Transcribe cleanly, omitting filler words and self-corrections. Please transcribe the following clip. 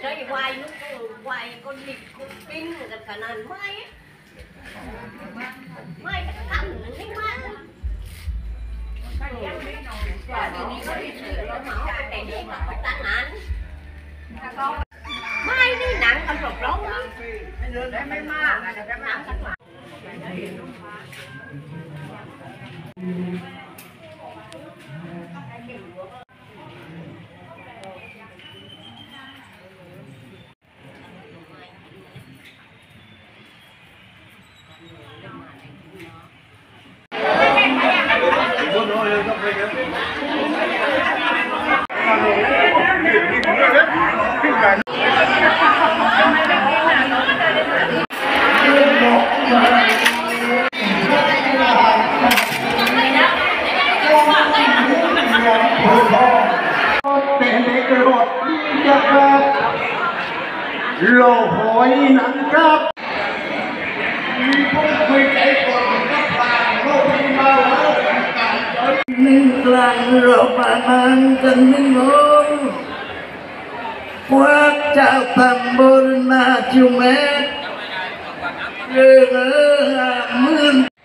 đấy hoài nó hoài con vịt con kinhกันขนาดไม่ขันไม่มากว่าทีนี้ก็ได้ซื้อแล้วเหมาแต่นี่มาตั้งนานไม่นี่หนังกันหลบร้องไม่มากหนังกันโลหอยหนังครับมีผู้เคยใจกดกับปากโลกที่มาแล้วหนึ่งกลางเราประมาณกันหนึ่งองพวกเจ้าตำบลนาจุเมตเรื่องมื่น